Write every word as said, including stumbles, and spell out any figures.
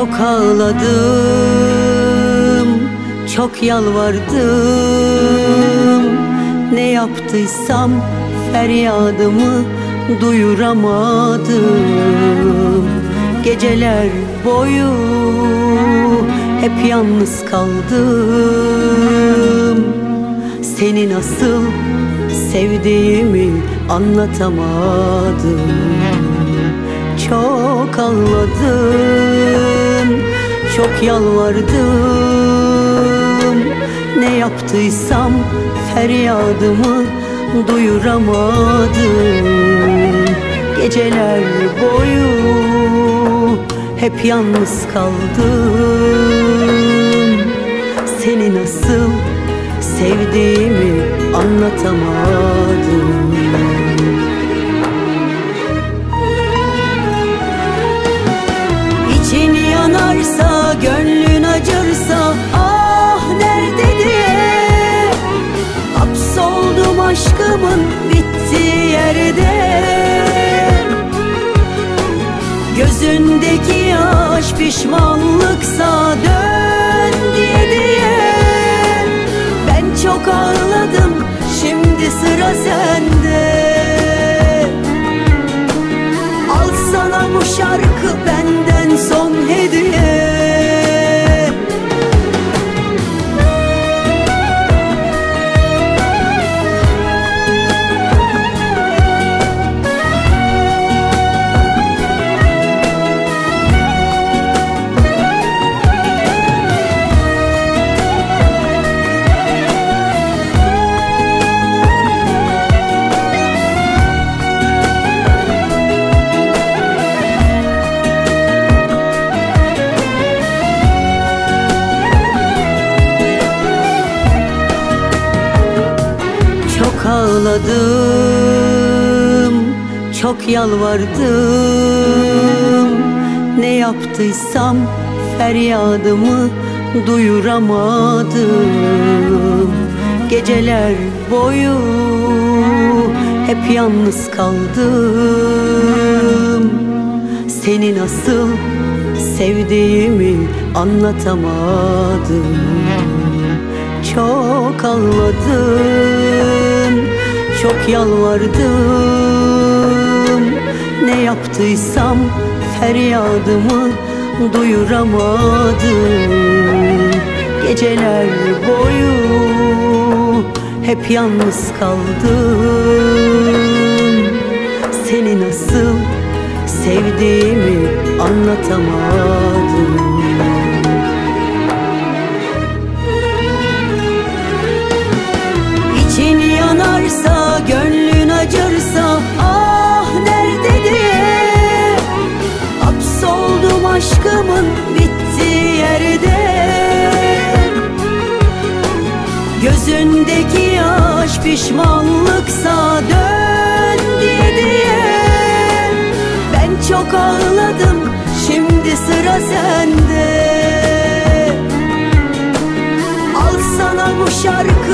Çok ağladım, çok yalvardım. Ne yaptıysam feryadımı duyuramadım. Geceler boyu hep yalnız kaldım. Seni nasıl sevdiğimi anlatamadım. Çok ağladım, çok yalvardım. Ne yaptıysam feryadımı duyuramadım. Geceler boyu hep yalnız kaldım. Seni nasıl sevdiğimi anlatamadım. İçin yanarsa, gönlün acırsa, ah nerede diye hapsoldum aşkımın bittiği yerde. Gözündeki yaş pişmanlıksa dön diye diye. Ben çok ağladım, şimdi sıra sende. Al sana bu şarkı benden son hediye. Çok ağladım, çok yalvardım. Ne yaptıysam feryadımı duyuramadım. Geceler boyu hep yalnız kaldım. Seni nasıl sevdiğimi anlatamadım. Çok ağladım, çok yalvardım. Ne yaptıysam feryadımı duyuramadım. Geceler boyu hep yalnız kaldım. Seni nasıl sevdiğimi anlatamadım. İçin yanarsa, gönlün acırsa, ah nerede diye hapsoldum aşkımın bittiği yerde. Gözündeki yaş pişmanlıksa dön diye diye. Ben çok ağladım, şimdi sıra sende. Al sana bu şarkı